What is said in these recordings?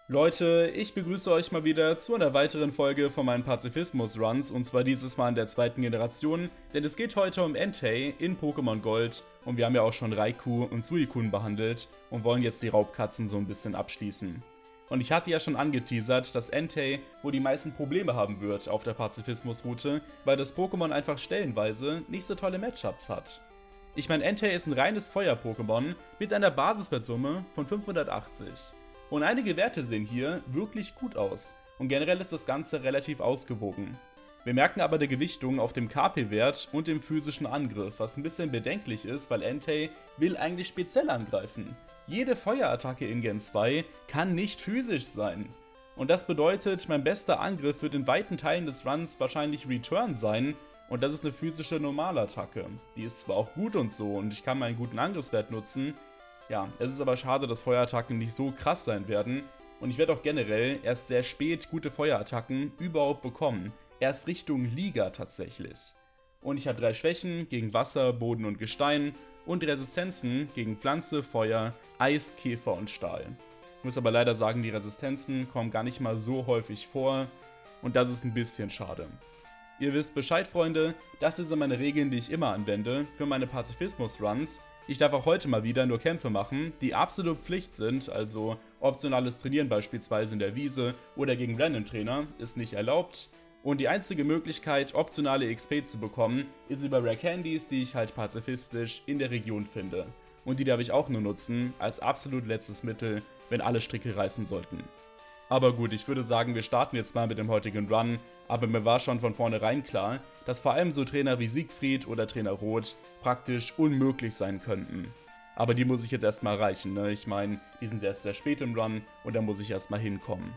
Leute, ich begrüße euch mal wieder zu einer weiteren Folge von meinen Pazifismus-Runs und zwar dieses Mal in der zweiten Generation, denn es geht heute um Entei in Pokémon Gold und wir haben ja auch schon Raikou und Suicune behandelt und wollen jetzt die Raubkatzen so ein bisschen abschließen. Und ich hatte ja schon angeteasert, dass Entei wohl die meisten Probleme haben wird auf der Pazifismus-Route, weil das Pokémon einfach stellenweise nicht so tolle Matchups hat. Ich meine, Entei ist ein reines Feuer-Pokémon mit einer Basiswertsumme von 580. Und einige Werte sehen hier wirklich gut aus und generell ist das Ganze relativ ausgewogen. Wir merken aber der Gewichtung auf dem KP-Wert und dem physischen Angriff, was ein bisschen bedenklich ist, weil Entei will eigentlich speziell angreifen. Jede Feuerattacke in Gen 2 kann nicht physisch sein. Und das bedeutet, mein bester Angriff wird in weiten Teilen des Runs wahrscheinlich Return sein und das ist eine physische Normalattacke. Die ist zwar auch gut und so und ich kann meinen guten Angriffswert nutzen. Ja, es ist aber schade, dass Feuerattacken nicht so krass sein werden und ich werde auch generell erst sehr spät gute Feuerattacken überhaupt bekommen, erst Richtung Liga tatsächlich. Und ich habe 3 Schwächen gegen Wasser, Boden und Gestein und Resistenzen gegen Pflanze, Feuer, Eis, Käfer und Stahl. Ich muss aber leider sagen, die Resistenzen kommen gar nicht mal so häufig vor und das ist ein bisschen schade. Ihr wisst Bescheid, Freunde, das sind meine Regeln, die ich immer anwende für meine Pazifismus-Runs. Ich darf auch heute mal wieder nur Kämpfe machen, die absolut Pflicht sind, also optionales Trainieren beispielsweise in der Wiese oder gegen Random Trainer ist nicht erlaubt. Und die einzige Möglichkeit, optionale XP zu bekommen, ist über Rare Candies, die ich halt pazifistisch in der Region finde. Und die darf ich auch nur nutzen, als absolut letztes Mittel, wenn alle Stricke reißen sollten. Aber gut, ich würde sagen, wir starten jetzt mal mit dem heutigen Run, aber mir war schon von vornherein klar, dass vor allem so Trainer wie Siegfried oder Trainer Rot praktisch unmöglich sein könnten. Aber die muss ich jetzt erstmal erreichen, ne? Ich meine, die sind erst sehr spät im Run und da muss ich erstmal hinkommen.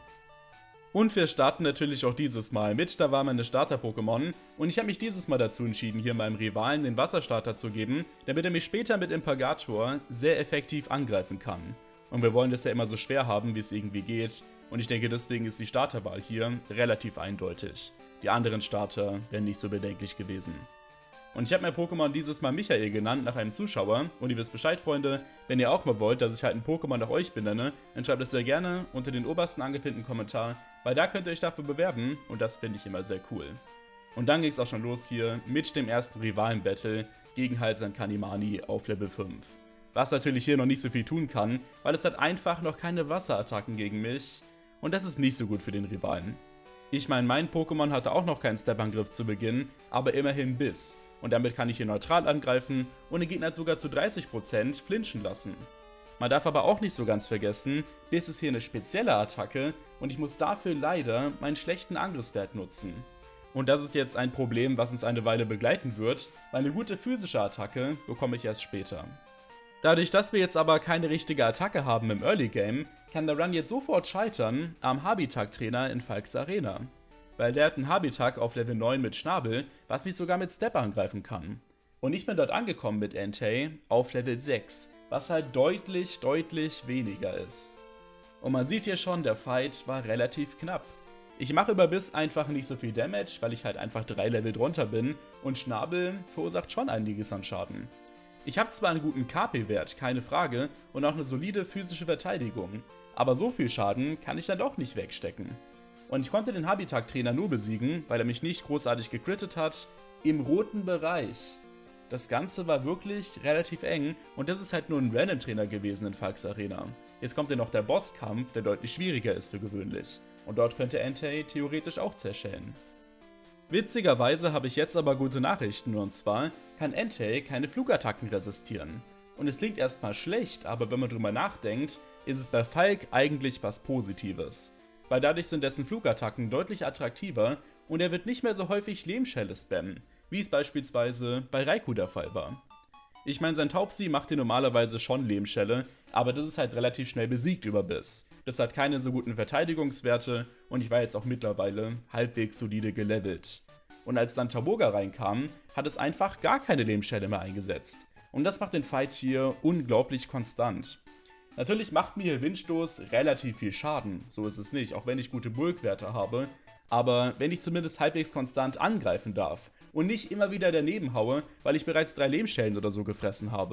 Und wir starten natürlich auch dieses Mal mit, da war meine Starter-Pokémon und ich habe mich dieses Mal dazu entschieden, hier meinem Rivalen den Wasserstarter zu geben, damit er mich später mit Impagator sehr effektiv angreifen kann. Und wir wollen das ja immer so schwer haben, wie es irgendwie geht. Und ich denke, deswegen ist die Starterwahl hier relativ eindeutig. Die anderen Starter wären nicht so bedenklich gewesen. Und ich habe mein Pokémon dieses Mal Michael genannt, nach einem Zuschauer. Und ihr wisst Bescheid, Freunde, wenn ihr auch mal wollt, dass ich halt ein Pokémon nach euch benenne, dann schreibt es sehr gerne unter den obersten angepinnten Kommentar, weil da könnt ihr euch dafür bewerben und das finde ich immer sehr cool. Und dann ging es auch schon los hier mit dem ersten Rivalen-Battle gegen halt sein Kanimani auf Level 5. Was natürlich hier noch nicht so viel tun kann, weil es hat einfach noch keine Wasserattacken gegen mich. Und das ist nicht so gut für den Rivalen. Ich meine, mein Pokémon hatte auch noch keinen Step-Angriff zu Beginn, aber immerhin Biss. Und damit kann ich hier neutral angreifen und den Gegner sogar zu 30% flinchen lassen. Man darf aber auch nicht so ganz vergessen, Biss ist hier eine spezielle Attacke und ich muss dafür leider meinen schlechten Angriffswert nutzen. Und das ist jetzt ein Problem, was uns eine Weile begleiten wird, weil eine gute physische Attacke bekomme ich erst später. Dadurch, dass wir jetzt aber keine richtige Attacke haben im Early Game, kann der Run jetzt sofort scheitern am Habitak-Trainer in Falks Arena. Weil der hat einen Habitak auf Level 9 mit Schnabel, was mich sogar mit Step angreifen kann. Und ich bin dort angekommen mit Entei auf Level 6, was halt deutlich weniger ist. Und man sieht hier schon, der Fight war relativ knapp. Ich mache über Biss einfach nicht so viel Damage, weil ich halt einfach 3 Level drunter bin und Schnabel verursacht schon einiges an Schaden. Ich habe zwar einen guten KP-Wert, keine Frage, und auch eine solide physische Verteidigung, aber so viel Schaden kann ich dann doch nicht wegstecken. Und ich konnte den Habitak-Trainer nur besiegen, weil er mich nicht großartig gecrittet hat, im roten Bereich. Das Ganze war wirklich relativ eng und das ist halt nur ein Random-Trainer gewesen in Falks Arena. Jetzt kommt ja noch der Bosskampf, der deutlich schwieriger ist für gewöhnlich. Und dort könnte Entei theoretisch auch zerschellen. Witzigerweise habe ich jetzt aber gute Nachrichten und zwar kann Entei keine Flugattacken resistieren. Und es klingt erstmal schlecht, aber wenn man drüber nachdenkt, ist es bei Falk eigentlich was Positives. Weil dadurch sind dessen Flugattacken deutlich attraktiver und er wird nicht mehr so häufig Lehmschelle spammen, wie es beispielsweise bei Raikou der Fall war. Ich meine, sein Taubsi macht dir normalerweise schon Lehmschelle, aber das ist halt relativ schnell besiegt über Biss. Das hat keine so guten Verteidigungswerte und ich war jetzt auch mittlerweile halbwegs solide gelevelt. Und als dann Taboga reinkam, hat es einfach gar keine Lehmschelle mehr eingesetzt. Und das macht den Fight hier unglaublich konstant. Natürlich macht mir hier Windstoß relativ viel Schaden, so ist es nicht, auch wenn ich gute Bulkwerte habe. Aber wenn ich zumindest halbwegs konstant angreifen darf und nicht immer wieder daneben haue, weil ich bereits 3 Lehmschellen oder so gefressen habe,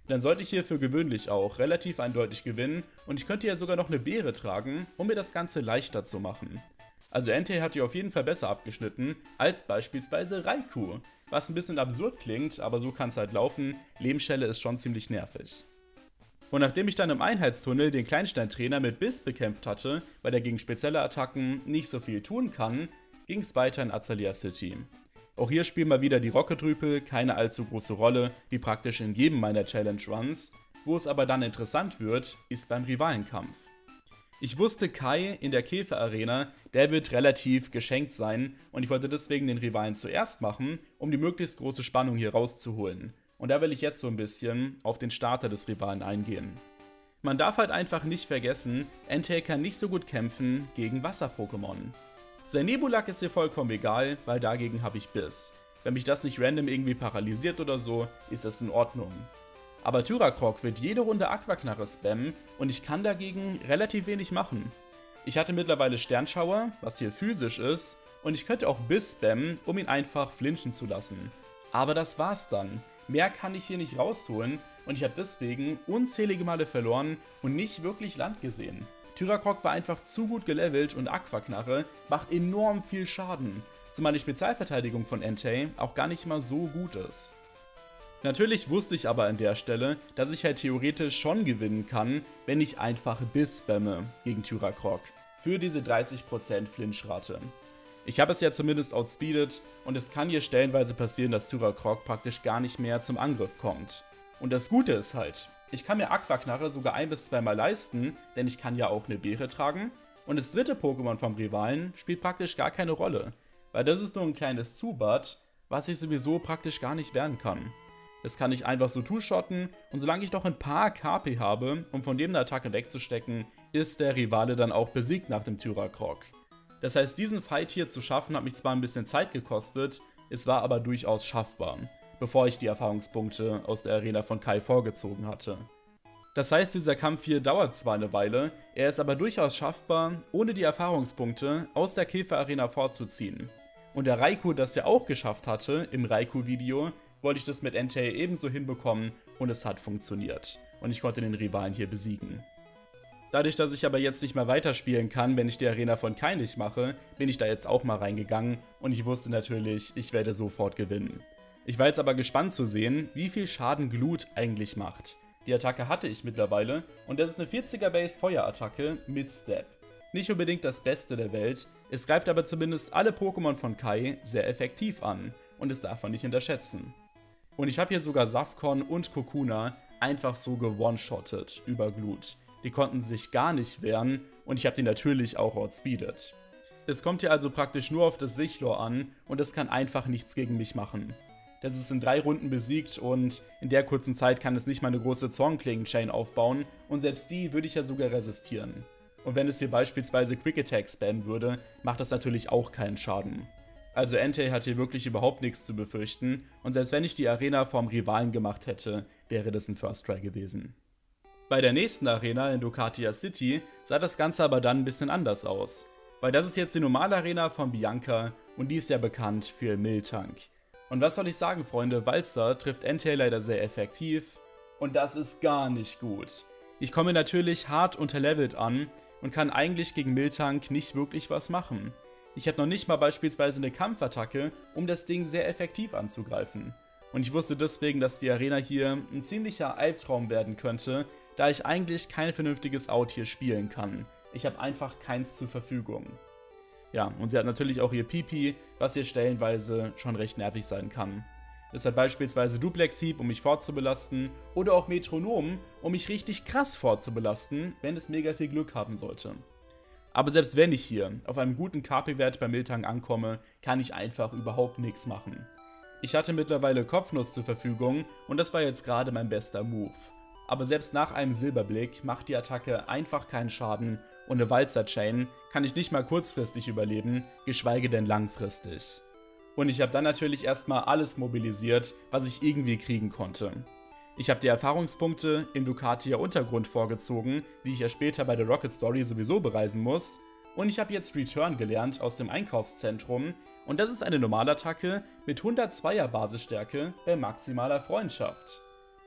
dann sollte ich hier für gewöhnlich auch relativ eindeutig gewinnen und ich könnte ja sogar noch eine Beere tragen, um mir das Ganze leichter zu machen. Also Entei hat hier auf jeden Fall besser abgeschnitten als beispielsweise Raikou, was ein bisschen absurd klingt, aber so kann es halt laufen, Lebensschelle ist schon ziemlich nervig. Und nachdem ich dann im Einheitstunnel den Kleinsteintrainer mit Biss bekämpft hatte, weil er gegen spezielle Attacken nicht so viel tun kann, ging es weiter in Azalea City. Auch hier spielen mal wieder die Rocket-Rüpel keine allzu große Rolle, wie praktisch in jedem meiner Challenge-Runs. Wo es aber dann interessant wird, ist beim Rivalenkampf. Ich wusste, Kai in der Käfer-Arena, der wird relativ geschenkt sein und ich wollte deswegen den Rivalen zuerst machen, um die möglichst große Spannung hier rauszuholen. Und da will ich jetzt so ein bisschen auf den Starter des Rivalen eingehen. Man darf halt einfach nicht vergessen, Entei kann nicht so gut kämpfen gegen Wasser-Pokémon. Sein Nebulak ist hier vollkommen egal, weil dagegen habe ich Biss. Wenn mich das nicht random irgendwie paralysiert oder so, ist das in Ordnung. Aber Tyracroc wird jede Runde Aquaknarre spammen und ich kann dagegen relativ wenig machen. Ich hatte mittlerweile Sternschauer, was hier physisch ist, und ich könnte auch Biss spammen, um ihn einfach flinchen zu lassen. Aber das war's dann. Mehr kann ich hier nicht rausholen und ich habe deswegen unzählige Male verloren und nicht wirklich Land gesehen. Tyracroc war einfach zu gut gelevelt und Aquaknarre macht enorm viel Schaden, zumal die Spezialverteidigung von Entei auch gar nicht mal so gut ist. Natürlich wusste ich aber an der Stelle, dass ich halt theoretisch schon gewinnen kann, wenn ich einfach Biss spamme gegen Tyracroc für diese 30% Flinchrate. Ich habe es ja zumindest outspeedet und es kann hier stellenweise passieren, dass Tyracroc praktisch gar nicht mehr zum Angriff kommt. Und das Gute ist halt, ich kann mir Aquaknarre sogar 1- bis 2-mal leisten, denn ich kann ja auch eine Beere tragen. Und das dritte Pokémon vom Rivalen spielt praktisch gar keine Rolle, weil das ist nur ein kleines Zubat, was ich sowieso praktisch gar nicht wehren kann. Das kann ich einfach so two-shotten und solange ich noch ein paar KP habe, um von dem eine Attacke wegzustecken, ist der Rivale dann auch besiegt nach dem Tyracroc. Das heißt, diesen Fight hier zu schaffen hat mich zwar ein bisschen Zeit gekostet, es war aber durchaus schaffbar, bevor ich die Erfahrungspunkte aus der Arena von Kai vorgezogen hatte. Das heißt, dieser Kampf hier dauert zwar eine Weile, er ist aber durchaus schaffbar, ohne die Erfahrungspunkte aus der Käfer-Arena vorzuziehen. Und der Raikou das ja auch geschafft hatte, im Raikou-Video, wollte ich das mit Entei ebenso hinbekommen und es hat funktioniert. Und ich konnte den Rivalen hier besiegen. Dadurch, dass ich aber jetzt nicht mehr weiterspielen kann, wenn ich die Arena von Kai nicht mache, bin ich da jetzt auch mal reingegangen und ich wusste natürlich, ich werde sofort gewinnen. Ich war jetzt aber gespannt zu sehen, wie viel Schaden Glut eigentlich macht. Die Attacke hatte ich mittlerweile und das ist eine 40er Base Feuerattacke mit Step. Nicht unbedingt das Beste der Welt, es greift aber zumindest alle Pokémon von Kai sehr effektiv an und das darf man nicht unterschätzen. Und ich habe hier sogar Safcon und Kokuna einfach so gewone-shottet über Glut. Die konnten sich gar nicht wehren und ich habe die natürlich auch outspeedet. Es kommt hier also praktisch nur auf das Sichlor an und es kann einfach nichts gegen mich machen. Das ist in 3 Runden besiegt und in der kurzen Zeit kann es nicht mal eine große Zornklingen-Chain aufbauen und selbst die würde ich ja sogar resistieren. Und wenn es hier beispielsweise Quick Attack spammen würde, macht das natürlich auch keinen Schaden. Also Entei hat hier wirklich überhaupt nichts zu befürchten und selbst wenn ich die Arena vom Rivalen gemacht hätte, wäre das ein First Try gewesen. Bei der nächsten Arena in Ducatia City sah das Ganze aber dann ein bisschen anders aus, weil das ist jetzt die normale Arena von Bianca und die ist ja bekannt für Miltank. Und was soll ich sagen, Freunde, Walzer trifft Entei leider sehr effektiv und das ist gar nicht gut. Ich komme natürlich hart unterlevelt an und kann eigentlich gegen Miltank nicht wirklich was machen. Ich habe noch nicht mal beispielsweise eine Kampfattacke, um das Ding sehr effektiv anzugreifen. Und ich wusste deswegen, dass die Arena hier ein ziemlicher Albtraum werden könnte, da ich eigentlich kein vernünftiges Out hier spielen kann. Ich habe einfach keins zur Verfügung. Ja, und sie hat natürlich auch ihr Pipi, was hier stellenweise schon recht nervig sein kann. Es hat beispielsweise Duplex Hieb, um mich fortzubelasten, oder auch Metronom, um mich richtig krass fortzubelasten, wenn es mega viel Glück haben sollte. Aber selbst wenn ich hier auf einem guten KP-Wert bei Miltank ankomme, kann ich einfach überhaupt nichts machen. Ich hatte mittlerweile Kopfnuss zur Verfügung und das war jetzt gerade mein bester Move. Aber selbst nach einem Silberblick macht die Attacke einfach keinen Schaden und eine Walzer-Chain kann ich nicht mal kurzfristig überleben, geschweige denn langfristig. Und ich habe dann natürlich erstmal alles mobilisiert, was ich irgendwie kriegen konnte. Ich habe die Erfahrungspunkte im Ducatia Untergrund vorgezogen, die ich ja später bei der Rocket Story sowieso bereisen muss. Und ich habe jetzt Return gelernt aus dem Einkaufszentrum und das ist eine Normalattacke mit 102er Basisstärke bei maximaler Freundschaft.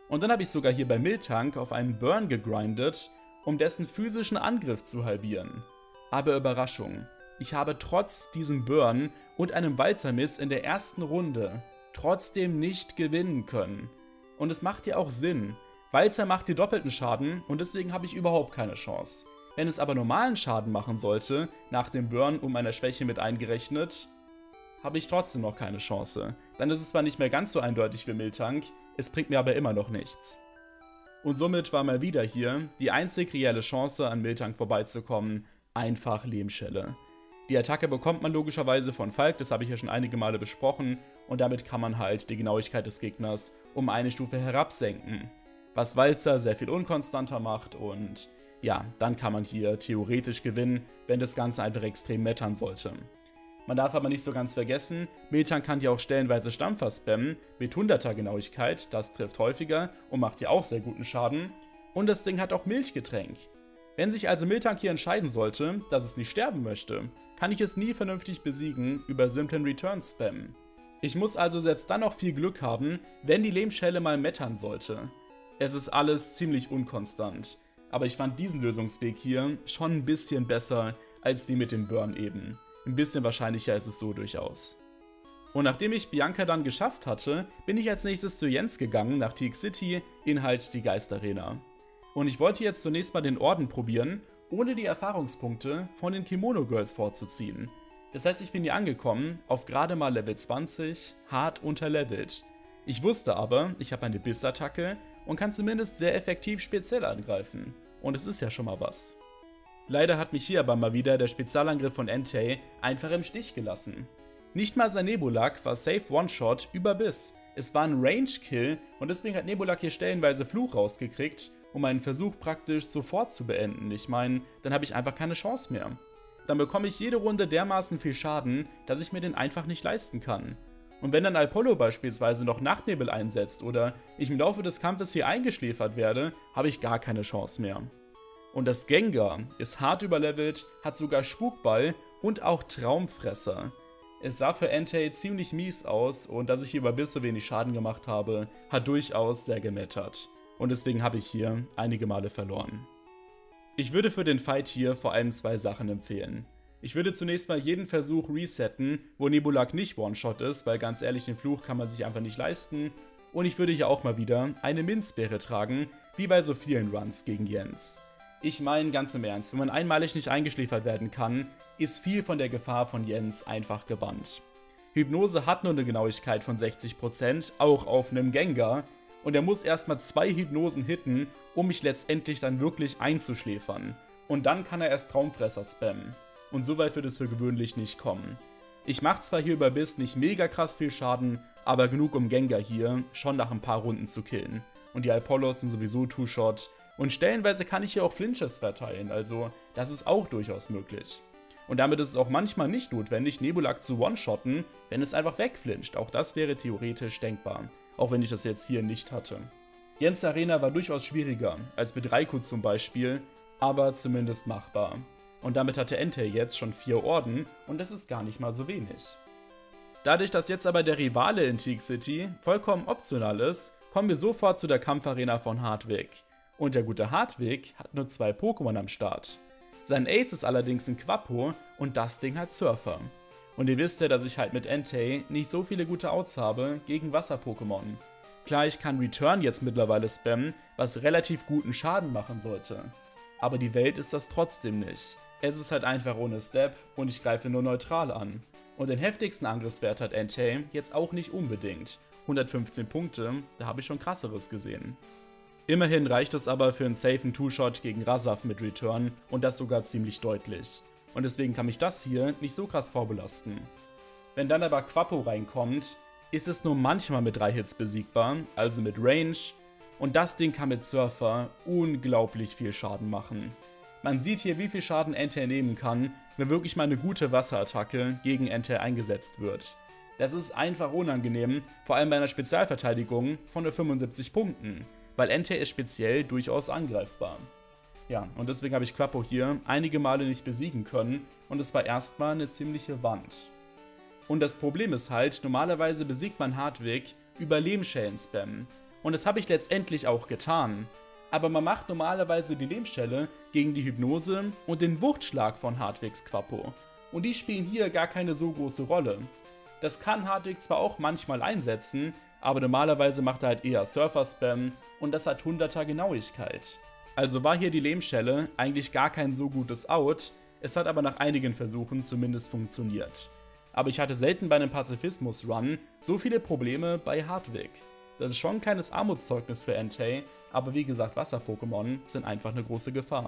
Und dann habe ich sogar hier bei Miltank auf einen Burn gegrindet, um dessen physischen Angriff zu halbieren. Aber Überraschung, ich habe trotz diesem Burn und einem Walzermiss in der ersten Runde trotzdem nicht gewinnen können. Und es macht ja auch Sinn. Walzer macht dir doppelten Schaden und deswegen habe ich überhaupt keine Chance. Wenn es aber normalen Schaden machen sollte, nach dem Burn um meiner Schwäche mit eingerechnet, habe ich trotzdem noch keine Chance. Dann ist es zwar nicht mehr ganz so eindeutig wie Miltank, es bringt mir aber immer noch nichts. Und somit war mal wieder hier die einzig reelle Chance, an Miltank vorbeizukommen, einfach Lehmschelle. Die Attacke bekommt man logischerweise von Falk, das habe ich ja schon einige Male besprochen, und damit kann man halt die Genauigkeit des Gegners um eine Stufe herabsenken. Was Walzer sehr viel unkonstanter macht und ja, dann kann man hier theoretisch gewinnen, wenn das Ganze einfach extrem mettern sollte. Man darf aber nicht so ganz vergessen, Miltank kann ja auch stellenweise Stampfer spammen mit 100er Genauigkeit, das trifft häufiger und macht hier auch sehr guten Schaden. Und das Ding hat auch Milchgetränk. Wenn sich also Miltank hier entscheiden sollte, dass es nicht sterben möchte, kann ich es nie vernünftig besiegen über simplen Return-Spam. Ich muss also selbst dann noch viel Glück haben, wenn die Lehmschelle mal mettern sollte. Es ist alles ziemlich unkonstant, aber ich fand diesen Lösungsweg hier schon ein bisschen besser als die mit dem Burn eben. Ein bisschen wahrscheinlicher ist es so durchaus. Und nachdem ich Bianca dann geschafft hatte, bin ich als nächstes zu Jens gegangen nach Teak City in halt die Geistarena. Und ich wollte jetzt zunächst mal den Orden probieren, ohne die Erfahrungspunkte von den Kimono Girls vorzuziehen. Das heißt, ich bin hier angekommen, auf gerade mal Level 20, hart unterlevelt. Ich wusste aber, ich habe eine Bissattacke und kann zumindest sehr effektiv speziell angreifen. Und es ist ja schon mal was. Leider hat mich hier aber mal wieder der Spezialangriff von Entei einfach im Stich gelassen. Nicht mal sein Nebulak war safe One-Shot über Biss. Es war ein Range-Kill und deswegen hat Nebulak hier stellenweise Fluch rausgekriegt, um einen Versuch praktisch sofort zu beenden. Ich meine, dann habe ich einfach keine Chance mehr. Dann bekomme ich jede Runde dermaßen viel Schaden, dass ich mir den einfach nicht leisten kann. Und wenn dann Apollo beispielsweise noch Nachtnebel einsetzt oder ich im Laufe des Kampfes hier eingeschläfert werde, habe ich gar keine Chance mehr. Und das Gengar ist hart überlevelt, hat sogar Spukball und auch Traumfresser. Es sah für Entei ziemlich mies aus und dass ich hier bei Biss so wenig Schaden gemacht habe, hat durchaus sehr gemettert. Und deswegen habe ich hier einige Male verloren. Ich würde für den Fight hier vor allem zwei Sachen empfehlen. Ich würde zunächst mal jeden Versuch resetten, wo Nebulak nicht One-Shot ist, weil ganz ehrlich, den Fluch kann man sich einfach nicht leisten. Und ich würde hier auch mal wieder eine Minzbeere tragen, wie bei so vielen Runs gegen Jens. Ich meine ganz im Ernst, wenn man einmalig nicht eingeschläfert werden kann, ist viel von der Gefahr von Jens einfach gebannt. Hypnose hat nur eine Genauigkeit von 60%, auch auf einem Gengar, und er muss erstmal 2 Hypnosen hitten, um mich letztendlich dann wirklich einzuschläfern. Und dann kann er erst Traumfresser spammen. Und so weit wird es für gewöhnlich nicht kommen. Ich mache zwar hier über Biss nicht mega krass viel Schaden, aber genug um Gengar hier schon nach ein paar Runden zu killen. Und die Apollos sind sowieso Two-Shot. Und stellenweise kann ich hier auch Flinches verteilen, also das ist auch durchaus möglich. Und damit ist es auch manchmal nicht notwendig, Nebulak zu One-Shotten, wenn es einfach wegflincht. Auch das wäre theoretisch denkbar, auch wenn ich das jetzt hier nicht hatte. Jens Arena war durchaus schwieriger als mit Raikou zum Beispiel, aber zumindest machbar. Und damit hatte Entei jetzt schon 4 Orden und das ist gar nicht mal so wenig. Dadurch, dass jetzt aber der Rivale in Teak City vollkommen optional ist, kommen wir sofort zu der Kampfarena von Hartwig. Und der gute Hartwig hat nur 2 Pokémon am Start. Sein Ace ist allerdings ein Quappo und das Ding hat Surfer. Und ihr wisst ja, dass ich halt mit Entei nicht so viele gute Outs habe gegen Wasser-Pokémon. Klar, ich kann Return jetzt mittlerweile spammen, was relativ guten Schaden machen sollte. Aber die Welt ist das trotzdem nicht. Es ist halt einfach ohne Step und ich greife nur neutral an. Und den heftigsten Angriffswert hat Entei jetzt auch nicht unbedingt. 115 Punkte, da habe ich schon krasseres gesehen. Immerhin reicht es aber für einen safen Two-Shot gegen Rasaf mit Return und das sogar ziemlich deutlich. Und deswegen kann mich das hier nicht so krass vorbelasten. Wenn dann aber Quappo reinkommt, ist es nur manchmal mit 3 Hits besiegbar, also mit Range, und das Ding kann mit Surfer unglaublich viel Schaden machen. Man sieht hier, wie viel Schaden Entei nehmen kann, wenn wirklich mal eine gute Wasserattacke gegen Entei eingesetzt wird. Das ist einfach unangenehm, vor allem bei einer Spezialverteidigung von nur 75 Punkten. Weil Entei ist speziell durchaus angreifbar. Ja, und deswegen habe ich Quappo hier einige Male nicht besiegen können und es war erstmal eine ziemliche Wand. Und das Problem ist halt, normalerweise besiegt man Hartwig über Lehmschellen-Spam. Und das habe ich letztendlich auch getan. Aber man macht normalerweise die Lehmschelle gegen die Hypnose und den Wuchtschlag von Hartwigs Quappo. Und die spielen hier gar keine so große Rolle. Das kann Hartwig zwar auch manchmal einsetzen, aber normalerweise macht er halt eher Surfer-Spam und das hat 100er Genauigkeit. Also war hier die Lehmschelle eigentlich gar kein so gutes Out, es hat aber nach einigen Versuchen zumindest funktioniert. Aber ich hatte selten bei einem Pazifismus-Run so viele Probleme bei Hartwig. Das ist schon ein kleines Armutszeugnis für Entei, aber wie gesagt, Wasser-Pokémon sind einfach eine große Gefahr.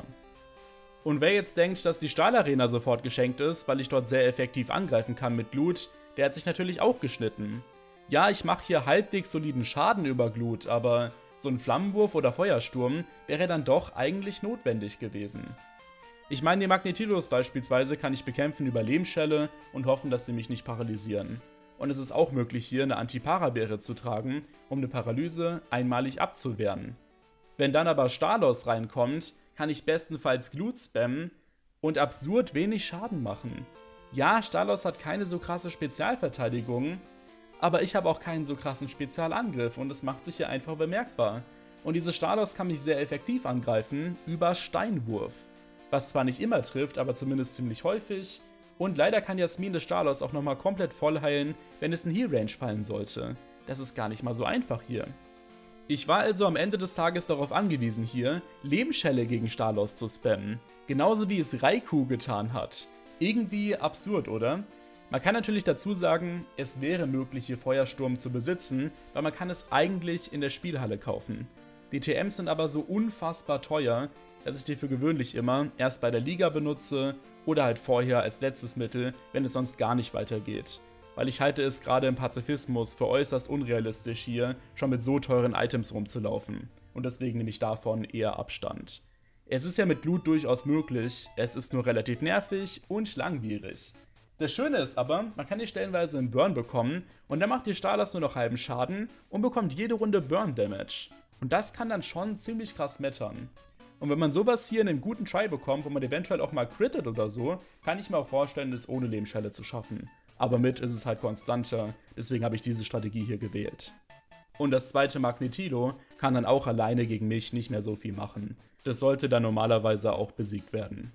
Und wer jetzt denkt, dass die Stahlarena sofort geschenkt ist, weil ich dort sehr effektiv angreifen kann mit Glut, der hat sich natürlich auch geschnitten. Ja, ich mache hier halbwegs soliden Schaden über Glut, aber so ein Flammenwurf oder Feuersturm wäre dann doch eigentlich notwendig gewesen. Ich meine, die Magnetilos beispielsweise kann ich bekämpfen über Lehmschelle und hoffen, dass sie mich nicht paralysieren. Und es ist auch möglich hier eine Anti-Para-Beere zu tragen, um eine Paralyse einmalig abzuwehren. Wenn dann aber Stalos reinkommt, kann ich bestenfalls Glut spammen und absurd wenig Schaden machen. Ja, Stalos hat keine so krasse Spezialverteidigung, aber ich habe auch keinen so krassen Spezialangriff und es macht sich hier einfach bemerkbar. Und diese Stalos kann mich sehr effektiv angreifen über Steinwurf. Was zwar nicht immer trifft, aber zumindest ziemlich häufig. Und leider kann Jasmin des Stalos auch nochmal komplett voll heilen, wenn es in Heal Range fallen sollte. Das ist gar nicht mal so einfach hier. Ich war also am Ende des Tages darauf angewiesen hier, Lehmschelle gegen Stalos zu spammen. Genauso wie es Raikou getan hat. Irgendwie absurd, oder? Man kann natürlich dazu sagen, es wäre möglich hier Feuersturm zu besitzen, weil man kann es eigentlich in der Spielhalle kaufen. Die TMs sind aber so unfassbar teuer, dass ich die für gewöhnlich immer erst bei der Liga benutze oder halt vorher als letztes Mittel, wenn es sonst gar nicht weitergeht. Weil ich halte es gerade im Pazifismus für äußerst unrealistisch hier, schon mit so teuren Items rumzulaufen. Und deswegen nehme ich davon eher Abstand. Es ist ja mit Glut durchaus möglich, es ist nur relativ nervig und langwierig. Das Schöne ist aber, man kann hier stellenweise einen Burn bekommen und dann macht die Stalos nur noch halben Schaden und bekommt jede Runde Burn Damage. Und das kann dann schon ziemlich krass mattern. Und wenn man sowas hier in einem guten Try bekommt, wo man eventuell auch mal crittet oder so, kann ich mir auch vorstellen, es ohne Lehmschelle zu schaffen. Aber mit ist es halt konstanter, deswegen habe ich diese Strategie hier gewählt. Und das zweite Magnetilo kann dann auch alleine gegen mich nicht mehr so viel machen. Das sollte dann normalerweise auch besiegt werden.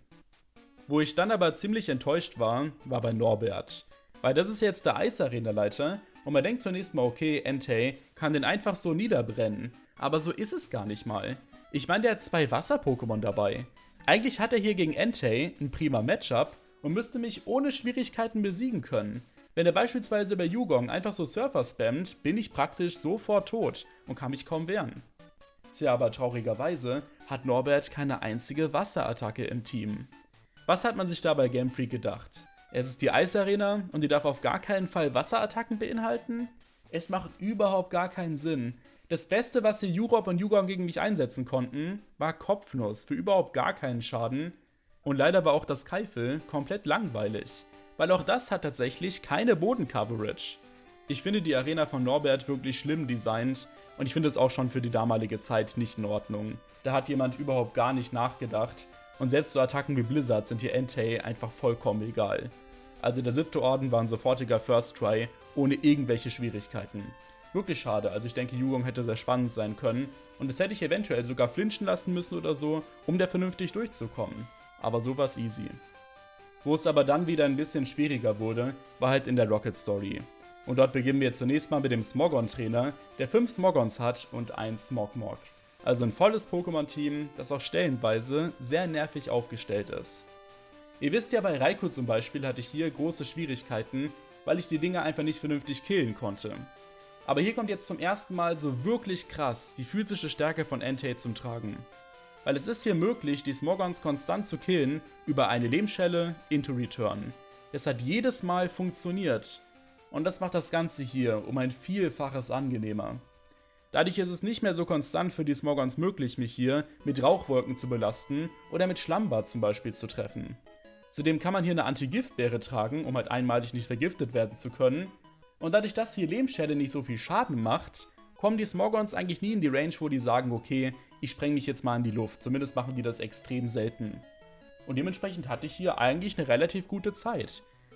Wo ich dann aber ziemlich enttäuscht war bei Norbert. Weil das ist jetzt der Eisarena-Leiter und man denkt zunächst mal, okay, Entei kann den einfach so niederbrennen. Aber so ist es gar nicht mal. Ich meine, der hat 2 Wasser-Pokémon dabei. Eigentlich hat er hier gegen Entei ein prima Matchup und müsste mich ohne Schwierigkeiten besiegen können. Wenn er beispielsweise bei Yugong einfach so Surfer spammt, bin ich praktisch sofort tot und kann mich kaum wehren. Tja, aber traurigerweise hat Norbert keine einzige Wasserattacke im Team. Was hat man sich da bei Game Freak gedacht? Es ist die Eisarena und die darf auf gar keinen Fall Wasserattacken beinhalten? Es macht überhaupt gar keinen Sinn. Das Beste, was hier Jurop und Yugong gegen mich einsetzen konnten, war Kopfnuss für überhaupt gar keinen Schaden. Und leider war auch das Keifel komplett langweilig, weil auch das hat tatsächlich keine Bodencoverage. Ich finde die Arena von Norbert wirklich schlimm designt und ich finde es auch schon für die damalige Zeit nicht in Ordnung. Da hat jemand überhaupt gar nicht nachgedacht und selbst so Attacken wie Blizzard sind hier Entei einfach vollkommen egal. Also der 7. Orden war ein sofortiger First Try ohne irgendwelche Schwierigkeiten. Wirklich schade, also ich denke, Yugong hätte sehr spannend sein können und das hätte ich eventuell sogar flinchen lassen müssen oder so, um da vernünftig durchzukommen. Aber so war's easy. Wo es aber dann wieder ein bisschen schwieriger wurde, war halt in der Rocket Story. Und dort beginnen wir zunächst mal mit dem Smogon-Trainer, der 5 Smogons hat und ein Smogmog. Also ein volles Pokémon-Team, das auch stellenweise sehr nervig aufgestellt ist. Ihr wisst ja, bei Raikou zum Beispiel hatte ich hier große Schwierigkeiten, weil ich die Dinger einfach nicht vernünftig killen konnte. Aber hier kommt jetzt zum ersten Mal so wirklich krass die physische Stärke von Entei zum Tragen. Weil es ist hier möglich, die Smogons konstant zu killen über eine Lehmschelle into Return. Es hat jedes Mal funktioniert. Und das macht das Ganze hier um ein Vielfaches angenehmer. Dadurch ist es nicht mehr so konstant für die Smogons möglich, mich hier mit Rauchwolken zu belasten oder mit Schlammbad zum Beispiel zu treffen. Zudem kann man hier eine Anti-Giftbeere tragen, um halt einmalig nicht vergiftet werden zu können. Und dadurch, dass hier Lehmschelle nicht so viel Schaden macht, kommen die Smogons eigentlich nie in die Range, wo die sagen, okay, ich spreng mich jetzt mal in die Luft. Zumindest machen die das extrem selten. Und dementsprechend hatte ich hier eigentlich eine relativ gute Zeit.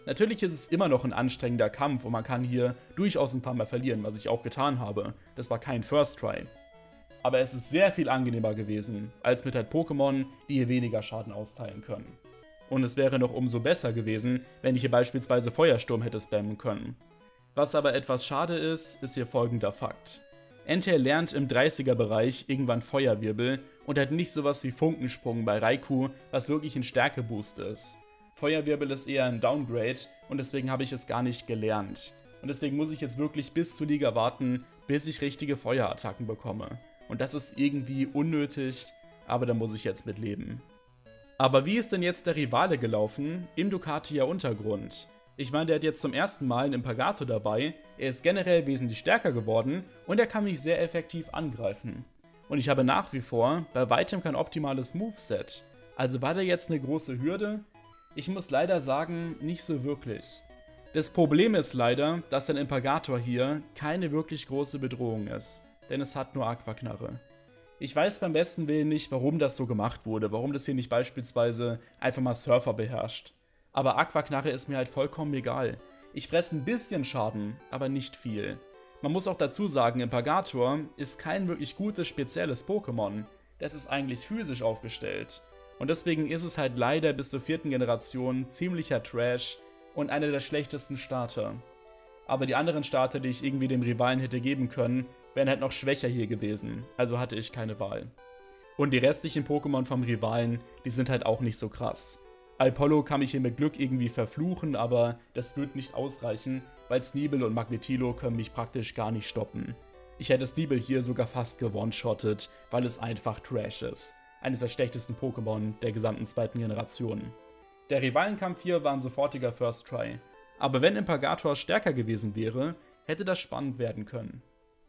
Natürlich ist es immer noch ein anstrengender Kampf und man kann hier durchaus ein paar Mal verlieren, was ich auch getan habe. Das war kein First Try. Aber es ist sehr viel angenehmer gewesen, als mit halt Pokémon, die hier weniger Schaden austeilen können. Und es wäre noch umso besser gewesen, wenn ich hier beispielsweise Feuersturm hätte spammen können. Was aber etwas schade ist, ist hier folgender Fakt. Entei lernt im 30er-Bereich irgendwann Feuerwirbel und hat nicht sowas wie Funkensprung bei Raikou, was wirklich ein Stärkeboost ist. Feuerwirbel ist eher ein Downgrade und deswegen habe ich es gar nicht gelernt. Und deswegen muss ich jetzt wirklich bis zur Liga warten, bis ich richtige Feuerattacken bekomme. Und das ist irgendwie unnötig, aber da muss ich jetzt mit leben. Aber wie ist denn jetzt der Rivale gelaufen im Ducatia Untergrund? Ich meine, der hat jetzt zum ersten Mal einen Impagato dabei, er ist generell wesentlich stärker geworden und er kann mich sehr effektiv angreifen. Und ich habe nach wie vor bei weitem kein optimales Moveset. Also war der jetzt eine große Hürde? Ich muss leider sagen, nicht so wirklich. Das Problem ist leider, dass ein Impagator hier keine wirklich große Bedrohung ist, denn es hat nur Aquaknarre. Ich weiß beim besten Willen nicht, warum das so gemacht wurde, warum das hier nicht beispielsweise einfach mal Surfer beherrscht. Aber Aquaknarre ist mir halt vollkommen egal. Ich fresse ein bisschen Schaden, aber nicht viel. Man muss auch dazu sagen, Impagator ist kein wirklich gutes, spezielles Pokémon. Das ist eigentlich physisch aufgestellt. Und deswegen ist es halt leider bis zur 4. Generation ziemlicher Trash und einer der schlechtesten Starter. Aber die anderen Starter, die ich irgendwie dem Rivalen hätte geben können, wären halt noch schwächer hier gewesen. Also hatte ich keine Wahl. Und die restlichen Pokémon vom Rivalen, die sind halt auch nicht so krass. Alpollo kann mich hier mit Glück irgendwie verfluchen, aber das wird nicht ausreichen, weil Sneebel und Magnetilo können mich praktisch gar nicht stoppen. Ich hätte Sneebel hier sogar fast gewone-shottet, weil es einfach Trash ist. Eines der schlechtesten Pokémon der gesamten 2. Generation. Der Rivalenkampf hier war ein sofortiger First Try. Aber wenn Impagator stärker gewesen wäre, hätte das spannend werden können.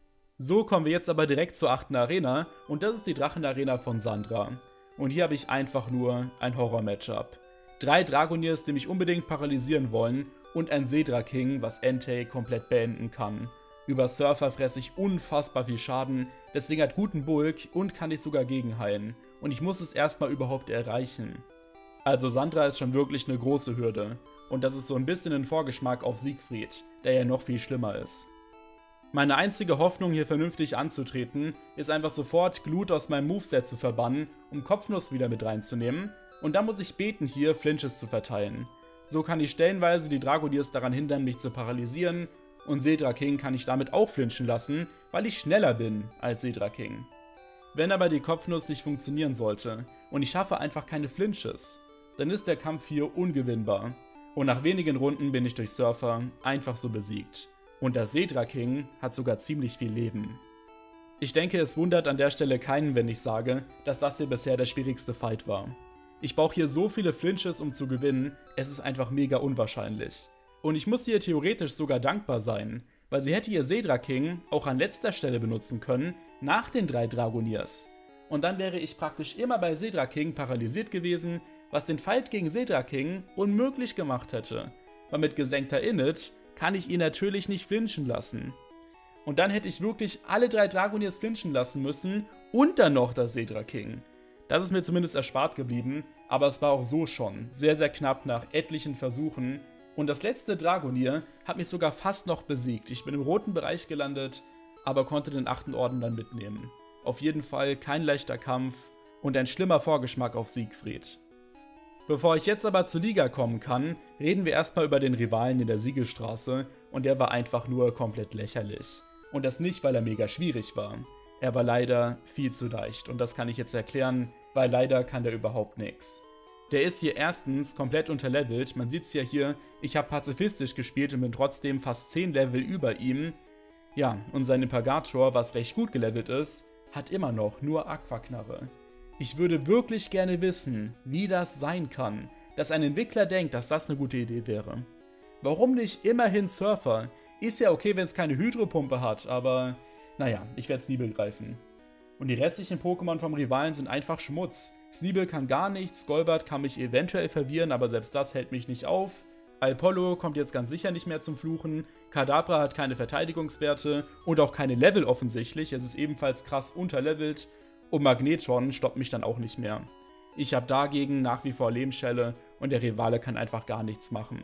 So kommen wir jetzt aber direkt zur 8. Arena und das ist die Drachenarena von Sandra. Und hier habe ich einfach nur ein Horror-Matchup. 3 Dragoniers, die mich unbedingt paralysieren wollen und ein Seadra King, was Entei komplett beenden kann. Über Surfer fresse ich unfassbar viel Schaden, das Ding hat guten Bulk und kann ich sogar gegenheilen. Und ich muss es erstmal überhaupt erreichen. Also Sandra ist schon wirklich eine große Hürde. Und das ist so ein bisschen ein Vorgeschmack auf Siegfried, der ja noch viel schlimmer ist. Meine einzige Hoffnung, hier vernünftig anzutreten, ist einfach sofort Glut aus meinem Moveset zu verbannen, um Kopfnuss wieder mit reinzunehmen. Und dann muss ich beten, hier Flinches zu verteilen. So kann ich stellenweise die Dragoniers daran hindern, mich zu paralysieren. Und Seadra King kann ich damit auch flinchen lassen, weil ich schneller bin als Seadra King. Wenn aber die Kopfnuss nicht funktionieren sollte und ich schaffe einfach keine Flinches, dann ist der Kampf hier ungewinnbar. Und nach wenigen Runden bin ich durch Surfer einfach so besiegt. Und der Seadra King hat sogar ziemlich viel Leben. Ich denke, es wundert an der Stelle keinen, wenn ich sage, dass das hier bisher der schwierigste Fight war. Ich brauche hier so viele Flinches, um zu gewinnen, es ist einfach mega unwahrscheinlich. Und ich muss ihr theoretisch sogar dankbar sein, weil sie hätte ihr Seadra King auch an letzter Stelle benutzen können, nach den 3 Dragoniers. Und dann wäre ich praktisch immer bei Seadra King paralysiert gewesen, was den Fight gegen Seadra King unmöglich gemacht hätte. Weil mit gesenkter Init kann ich ihn natürlich nicht flinchen lassen. Und dann hätte ich wirklich alle 3 Dragoniers flinchen lassen müssen und dann noch das Seadra King. Das ist mir zumindest erspart geblieben, aber es war auch so schon sehr, sehr knapp nach etlichen Versuchen. Und das letzte Dragonier hat mich sogar fast noch besiegt. Ich bin im roten Bereich gelandet, aber konnte den 8. Orden dann mitnehmen. Auf jeden Fall kein leichter Kampf und ein schlimmer Vorgeschmack auf Siegfried. Bevor ich jetzt aber zur Liga kommen kann, reden wir erstmal über den Rivalen in der Siegelstraße und der war einfach nur komplett lächerlich. Und das nicht, weil er mega schwierig war. Er war leider viel zu leicht und das kann ich jetzt erklären, weil leider kann der überhaupt nichts. Der ist hier erstens komplett unterlevelt, man sieht es ja hier, ich habe pazifistisch gespielt und bin trotzdem fast 10 Level über ihm. Ja, und sein Impagator, was recht gut gelevelt ist, hat immer noch nur Aquaknarre. Ich würde wirklich gerne wissen, wie das sein kann, dass ein Entwickler denkt, dass das eine gute Idee wäre. Warum nicht immerhin Surfer? Ist ja okay, wenn es keine Hydropumpe hat, aber naja, ich werde Sneebel greifen. Und die restlichen Pokémon vom Rivalen sind einfach Schmutz. Sneebel kann gar nichts, Golbat kann mich eventuell verwirren, aber selbst das hält mich nicht auf. Alpollo kommt jetzt ganz sicher nicht mehr zum Fluchen, Kadabra hat keine Verteidigungswerte und auch keine Level offensichtlich, es ist ebenfalls krass unterlevelt und Magnetron stoppt mich dann auch nicht mehr. Ich habe dagegen nach wie vor Lebensschelle und der Rivale kann einfach gar nichts machen.